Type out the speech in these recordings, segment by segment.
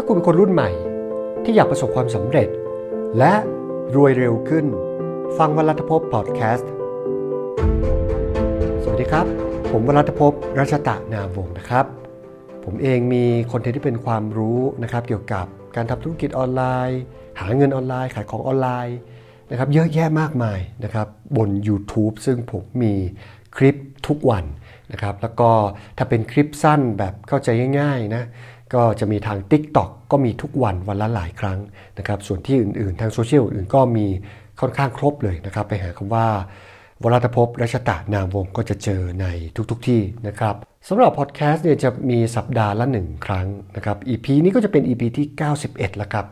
คุณเป็นคนรุ่นใหม่ที่อยากประสบความสำเร็จและรวยเร็วขึ้นฟังวรัตภพพอดแคสต์สวัสดีครับผมวรัตภพรัชตะนามวงศ์นะครับผมเองมีคอนเทนต์ที่เป็นความรู้นะครับเกี่ยวกับการทำธุรกิจออนไลน์หาเงินออนไลน์ขายของออนไลน์นะครับเยอะแยะมากมายนะครับบน YouTube ซึ่งผมมีคลิปทุกวันนะครับแล้วก็ถ้าเป็นคลิปสั้นแบบเข้าใจง่ายๆนะก็จะมีทาง TikTok ก็มีทุกวันละหลายครั้งนะครับส่วนที่อื่นๆทางโซเชียลอื่นก็มีค่อนข้างครบเลยนะครับไปหาคำว่าวรัตภพรัชตะนามวงศ์ก็จะเจอในทุกที่นะครับสำหรับพอดแคสต์เนี่ยจะมีสัปดาห์ละ1ครั้งนะครับ EP นี้ก็จะเป็น EP ที่91แล้วครับ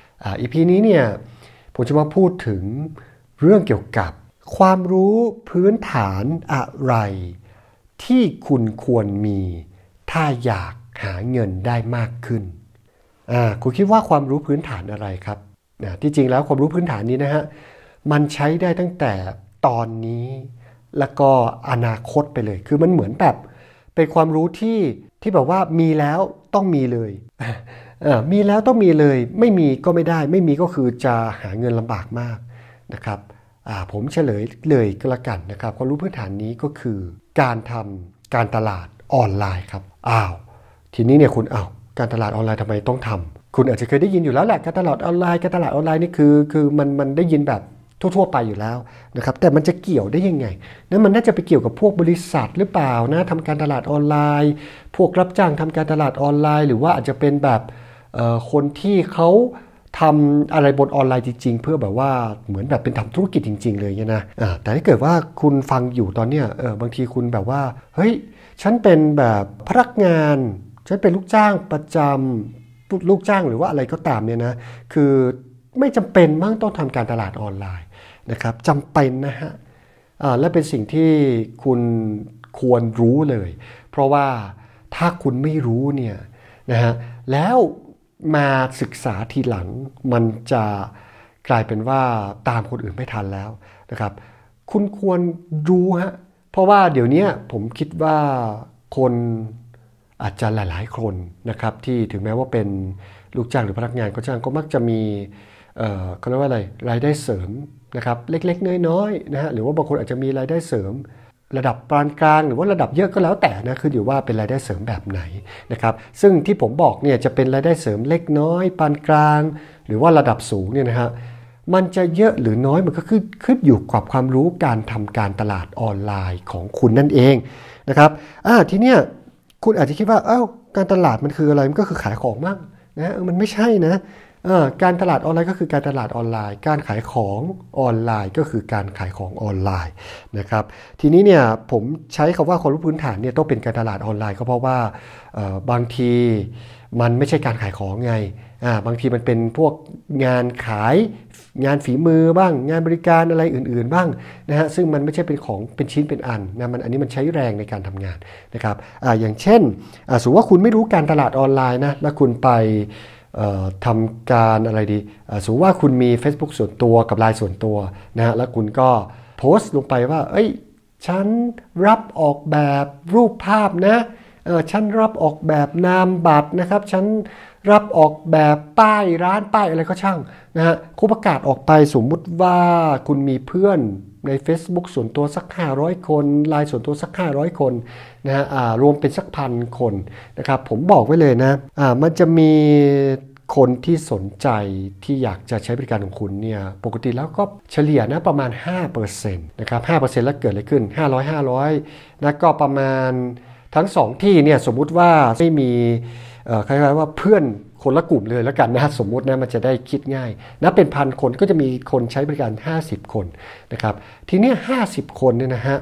EP นี้เนี่ยผมจะมาพูดถึงเรื่องเกี่ยวกับความรู้พื้นฐานอะไรที่คุณควรมีถ้าอยากหาเงินได้มากขึ้นคุณคิดว่าความรู้พื้นฐานอะไรครับที่จริงแล้วความรู้พื้นฐานนี้นะฮะมันใช้ได้ตั้งแต่ตอนนี้แล้วก็อนาคตไปเลยคือมันเหมือนแบบเป็นความรู้ที่แบบว่ามีแล้วต้องมีเลยมีแล้วต้องมีเลยไม่มีก็ไม่ได้ไม่มีก็คือจะหาเงินลำบากมากนะครับผมเฉลยเลยก็แล้วกันนะครับความรู้พื้นฐานนี้ก็คือการทำการตลาดออนไลน์ครับทีนี้เนี่ยคุณการตลาดออนไลน์ทำไมต้องทำคุณอาจจะเคยได้ยินอยู่แล้วแหละการตลาดออนไลน์นี่คือมันได้ยินแบบทั่วๆไปอยู่แล้วนะครับแต่มันจะเกี่ยวได้ยังไงนั้นมันน่าจะไปเกี่ยวกับพวกบริษัทหรือเปล่านะทำการตลาดออนไลน์พวกรับจ้างทำการตลาดออนไลน์หรือว่าอาจจะเป็นแบบคนที่เขาทำอะไรบนออนไลน์จริงๆเพื่อแบบว่าเหมือนแบบเป็นทำธุรกิจจริงๆเลยเนี่ยนะแต่ถ้าเกิดว่าคุณฟังอยู่ตอนเนี้ยบางทีคุณแบบว่าเฮ้ยฉันเป็นแบบพนักงานฉันเป็นลูกจ้างประจำลูกจ้างหรือว่าอะไรก็ตามเนี่ยนะคือไม่จำเป็นมั้งต้องทำการตลาดออนไลน์นะครับจำเป็นนะฮะและเป็นสิ่งที่คุณควรรู้เลยเพราะว่าถ้าคุณไม่รู้เนี่ยนะฮะแล้วมาศึกษาทีหลังมันจะกลายเป็นว่าตามคนอื่นไม่ทันแล้วนะครับคุณควรรู้ฮะเพราะว่าเดี๋ยวนี้ผมคิดว่าคนอาจจะหลายๆคนนะครับที่ถึงแม้ว่าเป็นลูกจ้างหรือพนักงานก็จ้างก็มักจะมีเขาเรียกว่าอะไรรายได้เสริมนะครับเล็กๆน้อยๆนะฮะหรือว่าบางคนอาจจะมีรายได้เสริมระดับปานกลางหรือว่าระดับเยอะก็แล้วแต่นะคืออยู่ว่าเป็นรายได้เสริมแบบไหนนะครับซึ่งที่ผมบอกเนี่ยจะเป็นรายได้เสริมเล็กน้อยปานกลางหรือว่าระดับสูงเนี่ยนะฮะมันจะเยอะหรือน้อยมันก็ขึ้นอยู่กับความรู้การทำการตลาดออนไลน์ของคุณนั่นเองนะครับทีเนี้ยคุณอาจจะคิดว่าการตลาดมันคืออะไรมันก็คือขายของมั่งนะมันไม่ใช่นะการตลาดออนไลน์ก็คือการตลาดออนไลน์การขายของออนไลน์ก็คือการขายของออนไลน์นะครับทีนี้เนี่ยผมใช้คำว่าความรู้พื้นฐานเนี่ยต้องเป็นการตลาดออนไลน์ก็เพราะว่าบางทีมันไม่ใช่การขายของไงบางทีมันเป็นพวกงานขายงานฝีมือบ้างงานบริการอะไรอื่นๆบ้างนะฮะซึ่งมันไม่ใช่เป็นของเป็นชิ้นเป็นอันนะอันนี้มันใช้แรงในการทำงานนะครับอย่างเช่นสมมติว่าคุณไม่รู้การตลาดออนไลน์นะแล้วคุณไปทำการอะไรดีสมมติว่าคุณมี Facebook ส่วนตัวกับ LINE ส่วนตัวนะฮะแล้วคุณก็โพสต์ลงไปว่าฉันรับออกแบบรูปภาพนะฉันรับออกแบบนามบัตรนะครับฉันรับออกแบบป้ายร้านป้ายอะไรก็ช่างนะฮะคุณประกาศออกไปสมมุติว่าคุณมีเพื่อนใน Facebook ส่วนตัวสัก500คนLINE ส่วนตัวสัก500คนนะฮะรวมเป็นสักพันคนนะครับผมบอกไว้เลยนะมันจะมีคนที่สนใจที่อยากจะใช้บริการของคุณเนี่ยปกติแล้วก็เฉลี่ยนะประมาณ 5% นะครับ 5% แล้วเกิดอะไรขึ้น500นะก็ประมาณทั้ง2ที่เนี่ยสมมุติว่าไม่มีคล้ายๆว่าเพื่อนคนละกลุ่มเลยแล้วกันนะสมมุตินะมันจะได้คิดง่ายนะเป็นพันคนก็จะมีคนใช้บริการ50คนนะครับทีนี้50คนเนี่ยนะฮะ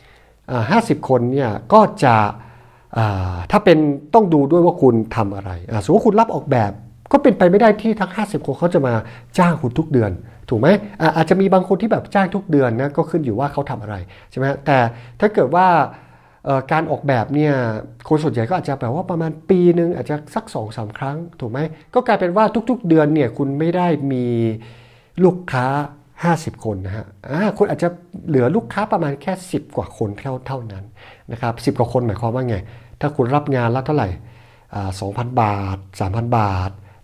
50คนเนี่ยก็จะถ้าเป็นต้องดูด้วยว่าคุณทำอะไรสมมติว่าคุณรับออกแบบก็เป็นไปไม่ได้ที่ทั้ง50คนเขาจะมาจ้างคุณทุกเดือนถูกไหมอาจจะมีบางคนที่แบบจ้างทุกเดือนนะก็ขึ้นอยู่ว่าเขาทำอะไรใช่ไหมแต่ถ้าเกิดว่าการออกแบบเนี่ยคนส่วนใหญ่ก็อาจจะแบบว่าประมาณปีนึงอาจจะสัก 2-3 ครั้งถูกไหมก็กลายเป็นว่าทุกๆเดือนเนี่ยคุณไม่ได้มีลูกค้า50คนนะฮะคุณอาจจะเหลือลูกค้าประมาณแค่10กว่าคนเท่านั้นนะครับ10กว่าคนหมายความว่าไงถ้าคุณรับงานละเท่าไหร่2,000 บาท 3,000 บาท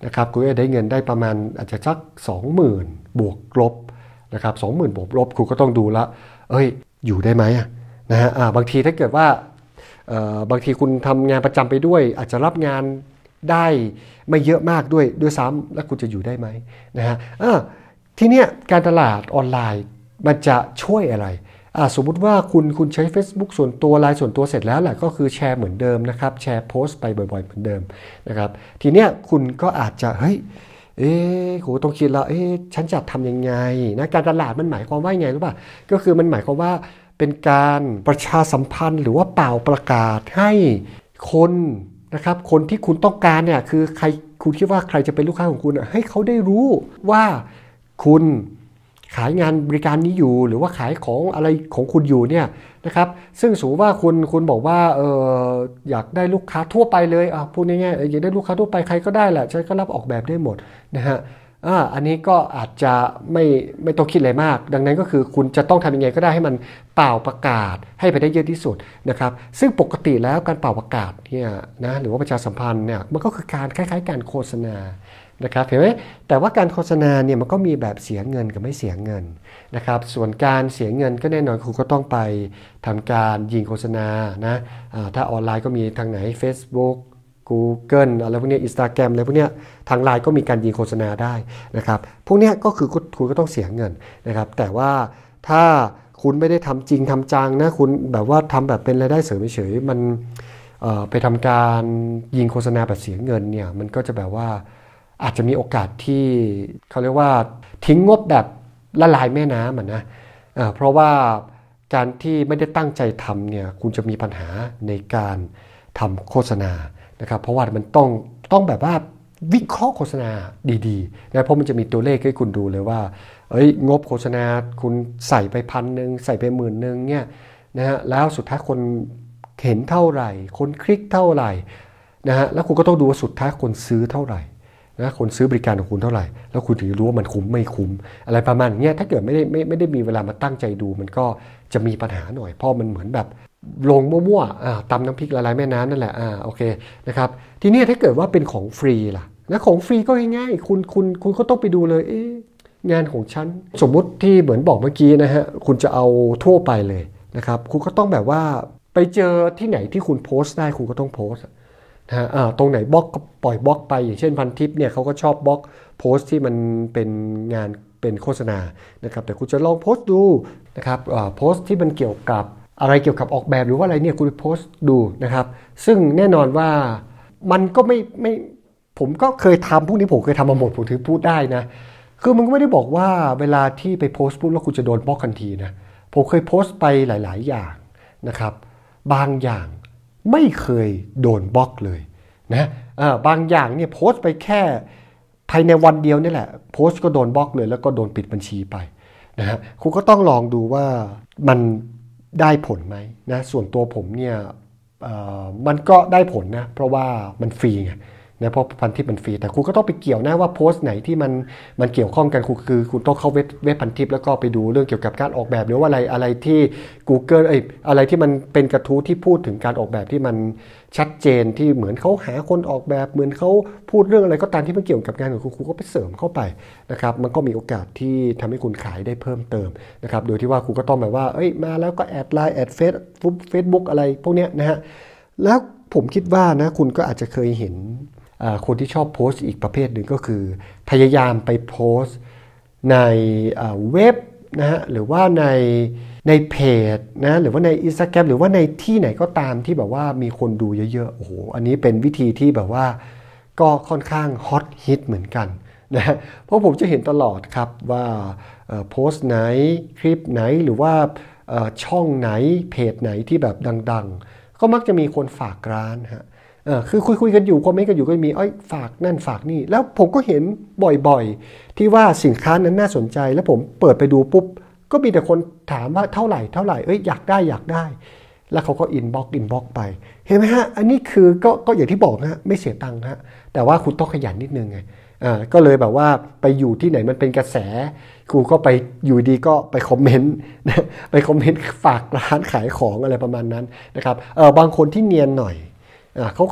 นะครับคุณจะได้เงินได้ประมาณอาจจะสัก 20,000 บวกลบนะครับ20,000 บวกลบคุณก็ต้องดูละอยู่ได้ไหมนะฮะบางทีถ้าเกิดว่าบางทีคุณทำงานประจำไปด้วยอาจจะรับงานได้ไม่เยอะมากด้วยซ้ำแล้วคุณจะอยู่ได้ไหมนะฮะทีเนี้ยการตลาดออนไลน์มันจะช่วยอะไรสมมุติว่าคุณใช้ Facebook ส่วนตัวไลน์ส่วนตัวเสร็จแล้วแหละก็คือแชร์เหมือนเดิมนะครับแชร์โพสต์ไปบ่อยๆเหมือนเดิมนะครับทีเนี้ยคุณก็อาจจะโหต้องคิดแล้วฉันจะทำยังไงนะการตลาดมันหมายความว่าไงรู้ป่ะก็คือมันหมายความว่าเป็นการประชาสัมพันธ์หรือว่าเป่าประกาศให้คนนะครับคนที่คุณต้องการเนี่ยคือใครคุณคิดว่าใครจะเป็นลูกค้าของคุณให้เขาได้รู้ว่าคุณขายงานบริการนี้อยู่หรือว่าขายของอะไรของคุณอยู่เนี่ยนะครับซึ่งสมมติว่าคุณบอกว่าอยากได้ลูกค้าทั่วไปเลยพูดง่ายๆอยากได้ลูกค้าทั่วไปใครก็ได้แหละฉันก็รับออกแบบได้หมดนะฮะอันนี้ก็อาจจะไม่ต้องคิดอะไรมากดังนั้นก็คือคุณจะต้องทำยังไงก็ได้ให้มันเป่าประกาศให้ไปได้เยอะที่สุดนะครับซึ่งปกติแล้วการเป่าประกาศเนี่ยนะหรือว่าประชาสัมพันธ์เนี่ยมันก็คือการคล้ายๆการโฆษณานะครับเห็นไหมแต่ว่าการโฆษณาเนี่ยมันก็มีแบบเสียเงินกับไม่เสียเงินนะครับส่วนการเสียเงินก็แน่นอนคุณก็ต้องไปทำการยิงโฆษณานะถ้าออนไลน์ก็มีทางไหน Facebook Google อะไรพวกนี้ Instagram อะไรพวกนี้ทางไลน์ก็มีการยิงโฆษณาได้นะครับพวกนี้ก็คือคุณก็ต้องเสียเงินนะครับแต่ว่าถ้าคุณไม่ได้ทำจริงทำจังนะคุณแบบว่าทำแบบเป็นรายได้เสริมเฉยๆมันไปทำการยิงโฆษณาแบบเสียเงินเนี่ยมันก็จะแบบว่าอาจจะมีโอกาสที่เขาเรียกว่าทิ้งงบแบบละลายแม่น้ำนะเพราะว่าการที่ไม่ได้ตั้งใจทำเนี่ยคุณจะมีปัญหาในการทำโฆษณานะครับเพราะว่ามันต้องแบบว่าวิเคราะห์โฆษณาดีๆนะเพราะมันจะมีตัวเลขให้คุณดูเลยว่างบโฆษณาคุณใส่ไป1,000ใส่ไป10,000เนี่ยนะฮะแล้วสุดท้ายคนเห็นเท่าไหร่คนคลิกเท่าไหร่นะฮะแล้วคุณก็ต้องดูว่าสุดท้ายคนซื้อเท่าไหร่นะคนซื้อบริการของคุณเท่าไหร่แล้วคุณถึงรู้ว่ามันคุ้มไม่คุ้มอะไรประมาณนี้ถ้าเกิดไม่ได้มีเวลามาตั้งใจดูมันก็จะมีปัญหาหน่อยเพราะมันเหมือนแบบลงมั่วๆตำน้ำพริกละลายแม่น้ำนั่นแหละโอเคนะครับทีนี้ถ้าเกิดว่าเป็นของฟรีล่ะนะของฟรีก็ง่ายๆคุณก็ต้องไปดูเลยงานของฉันสมมุติที่เหมือนบอกเมื่อกี้นะฮะคุณจะเอาทั่วไปเลยนะครับคุณก็ต้องแบบว่าไปเจอที่ไหนที่คุณโพสต์ได้คุณก็ต้องโพสต์ตรงไหนบล็อกก็ปล่อยบล็อกไปอย่างเช่นพันทิปเนี่ยเขาก็ชอบบล็อกโพสต์ที่มันเป็นงานเป็นโฆษณานะครับแต่คุณจะลองโพสต์ดูนะครับโพสต์ที่มันเกี่ยวกับอะไรเกี่ยวกับออกแบบหรือว่าอะไรเนี่ยคุณโพสต์ดูนะครับซึ่งแน่นอนว่ามันก็ไม่ผมก็เคยทำพวกนี้ผมเคยทำมาหมดผมถือพูดได้นะคือมันก็ไม่ได้บอกว่าเวลาที่ไปโพสต์ปุ๊บแล้วคุณจะโดนบล็อกทันทีนะผมเคยโพสต์ไปหลายๆอย่างนะครับบางอย่างไม่เคยโดนบล็อกเลยนะบางอย่างเนี่ยโพสต์ไปแค่ภายในวันเดียวนี่แหละโพสต์ก็โดนบล็อกเลยแล้วก็โดนปิดบัญชีไปนะฮะคุณก็ต้องลองดูว่ามันได้ผลไหมนะส่วนตัวผมเนี่ยมันก็ได้ผลนะเพราะว่ามันฟรีไงนะเพราะพันทิปมันฟรีแต่คุณก็ต้องไปเกี่ยวนะว่าโพสต์ไหนที่มันเกี่ยวข้องกันคุณต้องเข้าเว็บพันทิปแล้วก็ไปดูเรื่องเกี่ยวกับการออกแบบหรือว่าอะไรที่ Google อะไรที่มันเป็นกระทู้ที่พูดถึงการออกแบบที่มันชัดเจนที่เหมือนเขาหาคนออกแบบเหมือนเขาพูดเรื่องอะไรก็ตามที่มันเกี่ยวกับงานของคุณก็ไปเสริมเข้าไปนะครับมันก็มีโอกาสที่ทำให้คุณขายได้เพิ่มเติมนะครับโดยที่ว่าคุณก็ต้องแบบว่ามาแล้วก็แอดไลน์แอดเฟซบุ๊กอะไรพวกเนี้ยนะฮะแล้วผมคิดว่านะคุณก็อาจจะเคยเห็นคนที่ชอบโพสต์อีกประเภทหนึ่งก็คือพยายามไปโพสต์ในเว็บนะฮะหรือว่าในเพจนะหรือว่าใน Instagram หรือว่าในที่ไหนก็ตามที่แบบว่ามีคนดูเยอะๆโอ้โหอันนี้เป็นวิธีที่แบบว่าก็ค่อนข้างฮอตฮิตเหมือนกันนะเพราะผมจะเห็นตลอดครับว่าโพสต์ไหนคลิปไหนหรือว่าช่องไหนเพจไหนที่แบบดังๆก็มักจะมีคนฝากร้านฮะคือคุยกันอยู่คอมเมนต์กันอยู่ก็มีฝากนั่นฝากนี่แล้วผมก็เห็นบ่อยๆที่ว่าสินค้านั้นน่าสนใจแล้วผมเปิดไปดูปุ๊บก็มีแต่คนถามว่าเท่าไหร่อยากได้แล้วเขาก็อินบ็อกไปเห็นไหมฮะอันนี้คือก็อย่างที่บอกนะไม่เสียตังค์ฮะแต่ว่าคุณต้องขยันนิดนึงไงก็เลยแบบว่าไปอยู่ที่ไหนมันเป็นกระแสครูก็ไปอยู่ดีก็ไปคอมเมนต์ไปคอมเมนต์ฝากร้านขายของอะไรประมาณนั้นนะครับบางคนที่เนียนหน่อยเขาก็จะ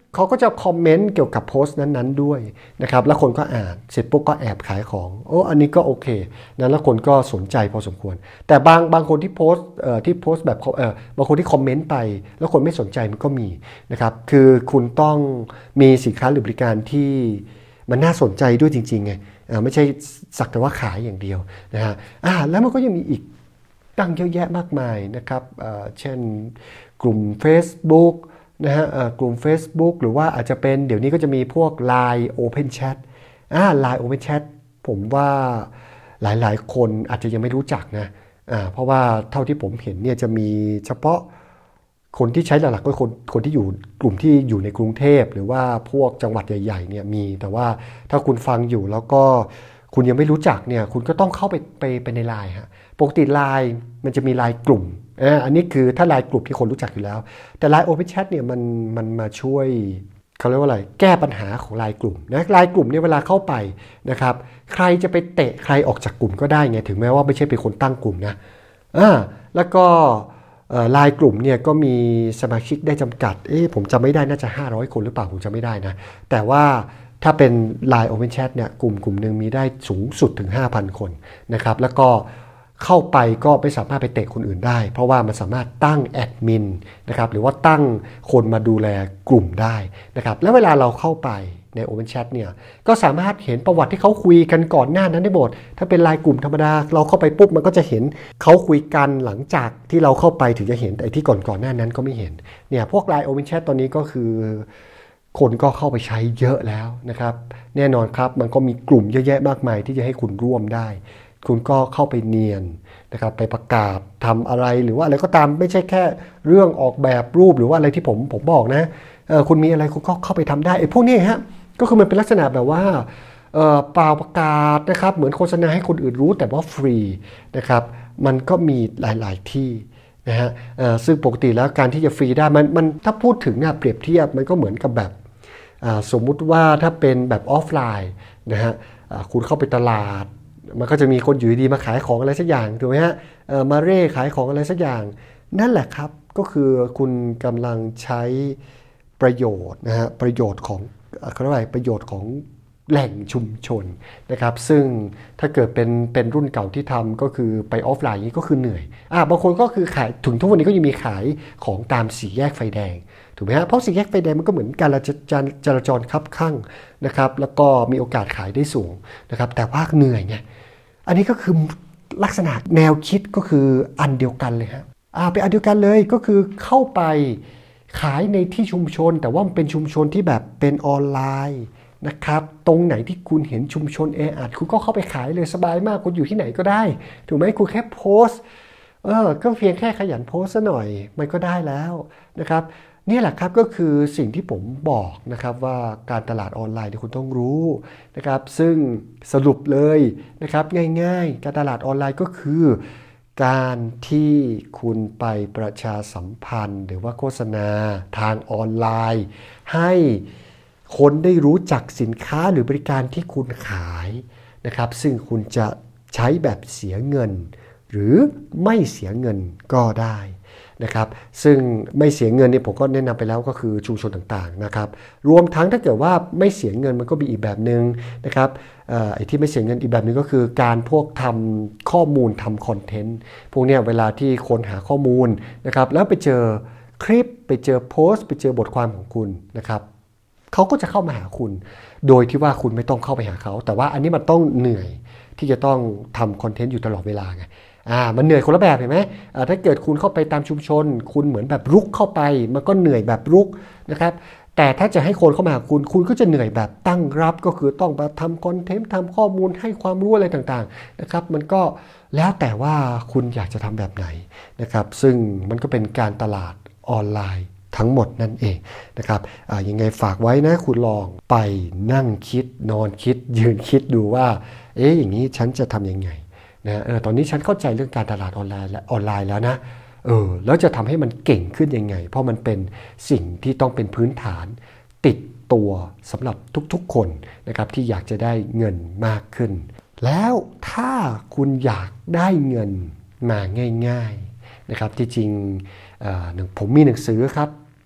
เขาก็จะคอมเมนต์เกี่ยวกับโพสต์นั้นๆด้วยนะครับแล้วคนก็อ่านเสร็จปุ๊บก็แอบขายของอันนี้ก็โอเคนะแล้วคนก็สนใจพอสมควรแต่บางคนที่โพสต์แบบบางคนที่คอมเมนต์ไปแล้วคนไม่สนใจมันก็มีนะครับคือคุณต้องมีสินค้าหรือบริการที่มันน่าสนใจด้วยจริงๆไงไม่ใช่สักแต่ว่าขายอย่างเดียวนะฮะแล้วมันก็ยังมีอีกตั้งเยอะแยะมากมายนะครับเช่นกลุ่ม Facebook นะฮะกลุ่ม Facebook หรือว่าอาจจะเป็นเดี๋ยวนี้ก็จะมีพวก Line Open Chat Line Open Chat ผมว่าหลายๆคนอาจจะยังไม่รู้จักนะเพราะว่าเท่าที่ผมเห็นเนี่ยจะมีเฉพาะคนที่ใช้หลักๆก็คนที่อยู่กลุ่มที่อยู่ในกรุงเทพหรือว่าพวกจังหวัดใหญ่ๆเนี่ยมีแต่ว่าถ้าคุณฟังอยู่แล้วก็คุณยังไม่รู้จักเนี่ยคุณก็ต้องเข้าไปใน Line ฮะปกติ Line มันจะมี Line กลุ่มอันนี้คือถ้า Line กลุ่มที่คนรู้จักอยู่แล้วแต่ Line Open Chat เนี่ยมันมาช่วยเขาเรียกว่าอะไรแก้ปัญหาของ Line กลุ่มนะ Line กลุ่มเนี่ยเวลาเข้าไปนะครับใครจะไปเตะใครออกจากกลุ่มก็ได้ไงถึงแม้ว่าไม่ใช่เป็นคนตั้งกลุ่มนะแล้วก็ไลน์กลุ่มเนี่ยก็มีสมาชิกได้จำกัดผมจำไม่ได้น่าจะ500คนหรือเปล่าผมจำไม่ได้นะแต่ว่าถ้าเป็น Line Open Chat เนี่ยกลุ่มหนึ่งมีได้สูงสุดถึง 5,000 คนนะครับแล้วก็เข้าไปก็ไม่สามารถไปเตะคนอื่นได้เพราะว่ามันสามารถตั้งแอดมินนะครับหรือว่าตั้งคนมาดูแลกลุ่มได้นะครับแล้วเวลาเราเข้าไปใน Open Chat เนี่ยก็สามารถเห็นประวัติที่เขาคุยกันก่อนหน้านั้นได้หมดถ้าเป็นไลน์กลุ่มธรรมดาเราเข้าไปปุ๊บมันก็จะเห็นเขาคุยกันหลังจากที่เราเข้าไปถึงจะเห็นแต่ที่ก่อนหน้านั้นก็ไม่เห็นเนี่ยพวกไลน์ Open Chat ตอนนี้ก็คือคนก็เข้าไปใช้เยอะแล้วนะครับแน่นอนครับมันก็มีกลุ่มเยอะแยะมากมายที่จะให้คุณร่วมได้คุณก็เข้าไปเนียนนะครับไปประกาศทำอะไรหรือว่าอะไรก็ตามไม่ใช่แค่เรื่องออกแบบรูปหรือว่าอะไรที่ผมบอกนะคุณมีอะไรคุณก็เข้าไปทำได้พวกนี้ฮะก็คือมันเป็นลักษณะแบบว่าเปล่าประกาศนะครับเหมือนโฆษณาให้คนอื่นรู้แต่ว่าฟรีนะครับมันก็มีหลายๆที่นะฮะซึ่งปกติแล้วการที่จะฟรีได้มันถ้าพูดถึงเนี่ยเปรียบเทียบมันก็เหมือนกับแบบสมมุติว่าถ้าเป็นแบบออฟไลน์นะฮะคุณเข้าไปตลาดมันก็จะมีคนอยู่ดีมาขายของอะไรสักอย่างถูกไหมฮะมาเร่ขายของอะไรสักอย่างนั่นแหละครับก็คือคุณกำลังใช้ประโยชน์นะฮะประโยชน์ของเขาเรียกว่าประโยชน์ของแหล่งชุมชนนะครับซึ่งถ้าเกิดเป็นรุ่นเก่าที่ทำก็คือไปออฟไลน์นี้ก็คือเหนื่อยบางคนก็คือขายถึงทุกวันนี้ก็ยังมีขายของตามสี่แยกไฟแดงถูกไหมฮะเพราะสี่แยกไฟแดงมันก็เหมือนการจราจรคับข้างนะครับแล้วก็มีโอกาสขายได้สูงนะครับแต่ว่าเหนื่อยไงอันนี้ก็คือลักษณะแนวคิดก็คืออันเดียวกันเลยฮะเป็นอันเดียวกันเลยก็คือเข้าไปขายในที่ชุมชนแต่ว่ามันเป็นชุมชนที่แบบเป็นออนไลน์นะครับตรงไหนที่คุณเห็นชุมชนแออัดคุณก็เข้าไปขายเลยสบายมากคุณอยู่ที่ไหนก็ได้ถูกไหมคุณแค่โพสต์ก็เพียงแค่ขยันโพสต์ซะหน่อยมันก็ได้แล้วนะครับนี่แหละครับก็คือสิ่งที่ผมบอกนะครับว่าการตลาดออนไลน์ที่คุณต้องรู้นะครับซึ่งสรุปเลยนะครับง่ายๆการตลาดออนไลน์ก็คือการที่คุณไปประชาสัมพันธ์หรือว่าโฆษณาทางออนไลน์ให้คนได้รู้จักสินค้าหรือบริการที่คุณขายนะครับซึ่งคุณจะใช้แบบเสียเงินหรือไม่เสียเงินก็ได้นะครับซึ่งไม่เสียเงินนี่ผมก็แนะนำไปแล้วก็คือชุมชนต่างๆนะครับรวมทั้งถ้าเกิดว่าไม่เสียเงินมันก็มีอีกแบบนึงนะครับไอ้ที่ไม่เสียเงินอีกแบบนึงก็คือการพวกทำข้อมูลทำคอนเทนต์พวกนี้เวลาที่คนหาข้อมูลนะครับแล้วไปเจอคลิปไปเจอโพสต์ไปเจอบทความของคุณนะครับเขาก็จะเข้ามาหาคุณโดยที่ว่าคุณไม่ต้องเข้าไปหาเขาแต่ว่าอันนี้มันต้องเหนื่อยที่จะต้องทำคอนเทนต์อยู่ตลอดเวลาไงมันเหนื่อยคนละแบบเห็นไหมถ้าเกิดคุณเข้าไปตามชุมชนคุณเหมือนแบบรุกเข้าไปมันก็เหนื่อยแบบรุกนะครับแต่ถ้าจะให้คนเข้ามาหาคุณก็จะเหนื่อยแบบตั้งรับก็คือต้องมาทำคอนเทนต์ทำข้อมูลให้ความรู้อะไรต่างๆนะครับมันก็แล้วแต่ว่าคุณอยากจะทำแบบไหนนะครับซึ่งมันก็เป็นการตลาดออนไลน์ทั้งหมดนั่นเองนะครับยังไงฝากไว้นะคุณลองไปนั่งคิดนอนคิดยืนคิดดูว่าอย่างนี้ฉันจะทำยังไงนะตอนนี้ฉันเข้าใจเรื่องการตลาดออนไลน์แล้วนะแล้วจะทำให้มันเก่งขึ้นยังไงเพราะมันเป็นสิ่งที่ต้องเป็นพื้นฐานติดตัวสำหรับทุกๆคนนะครับที่อยากจะได้เงินมากขึ้นแล้วถ้าคุณอยากได้เงินมาง่ายๆนะครับที่จริงผมมีหนังสือครับ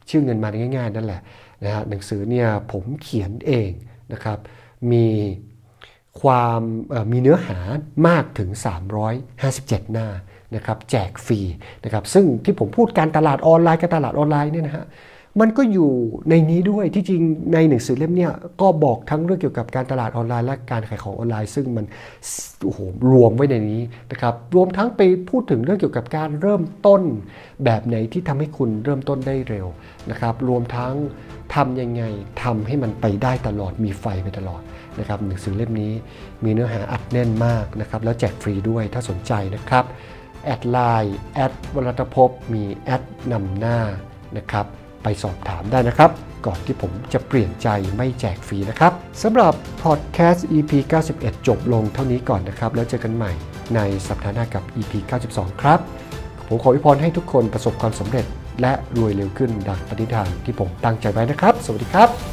ชื่อเงินมาง่ายๆนั่นแหละนะฮะหนังสือเนี่ยผมเขียนเองนะครับมีมีเนื้อหามากถึง357หน้านะครับแจกฟรีนะครับซึ่งที่ผมพูดการตลาดออนไลน์เนี่ยนะฮะมันก็อยู่ในนี้ด้วยที่จริงในหนังสือเล่มเนี่ยก็บอกทั้งเรื่องเกี่ยวกับการตลาดออนไลน์และการขายของออนไลน์ซึ่งมันรวมไว้ในนี้นะครับรวมทั้งไปพูดถึงเรื่องเกี่ยวกับการเริ่มต้นแบบไหนที่ทำให้คุณเริ่มต้นได้เร็วนะครับรวมทั้งทำยังไงทำให้มันไปได้ตลอดมีไฟไปตลอดนะครับหนังสือเล่มนี้มีเนื้อหาอัดแน่นมากนะครับแล้วแจกฟรีด้วยถ้าสนใจนะครับแอดไลน์วรัตภพมีแอดนำหน้านะครับไปสอบถามได้นะครับก่อนที่ผมจะเปลี่ยนใจไม่แจกฟรีนะครับสำหรับพอดแคสต์ EP 91 จบลงเท่านี้ก่อนนะครับแล้วเจอกันใหม่ในสัปดาห์หน้ากับ EP 92 ครับผมขออวยพรให้ทุกคนประสบความสำเร็จและรวยเร็วขึ้นดังปณิธานที่ผมตั้งใจไว้นะครับสวัสดีครับ